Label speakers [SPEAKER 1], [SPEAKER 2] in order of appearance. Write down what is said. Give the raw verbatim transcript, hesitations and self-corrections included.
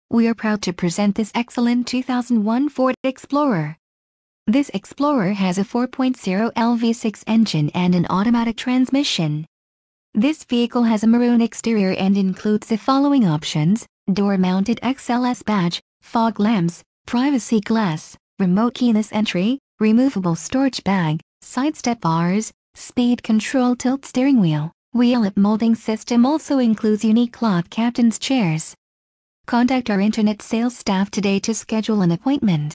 [SPEAKER 1] We are proud to present this excellent two thousand one Ford Explorer. This Explorer has a four point oh liter V six engine and an automatic transmission. This vehicle has a maroon exterior and includes the following options: door-mounted X L S badge, fog lamps, privacy glass, remote keyless entry, removable storage bag, side step bars, speed control tilt steering wheel. Wheel lip molding system also includes unique cloth captain's chairs. Contact our internet sales staff today to schedule an appointment.